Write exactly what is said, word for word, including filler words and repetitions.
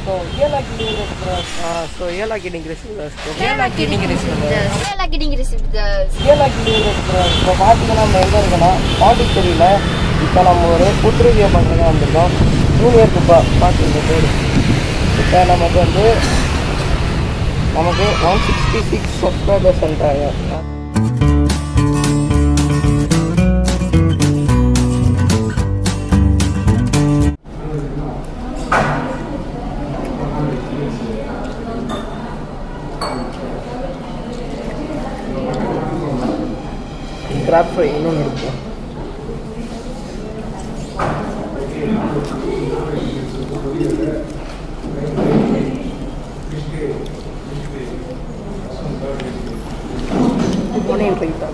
So here like kidding restaurant. Uh, so here like kidding restaurant. Here like kidding restaurant. Here like kidding restaurant. Here like kidding restaurant. இப்போ பார்த்தீங்கன்னா நம்ம எங்கே இருக்கோம்னா பாண்டிச்சேரியில் இப்போ நம்ம ஒரு ஃபுட் ரிவ்யூ பண்ணுறதா வந்திருக்கோம். ஜூனியர் குப்பா பார்த்துருக்க பேர். இப்போ நமக்கு வந்து நமக்கு ஒன் சிக்ஸ்டி சிக்ஸ் சப்ஸ்கிரைபர்ஸ் வந்துட்டாங்க. கிராப் ஃப்ரை இன்னொன்று இருக்கும். ஒன்றையும் ட்ரை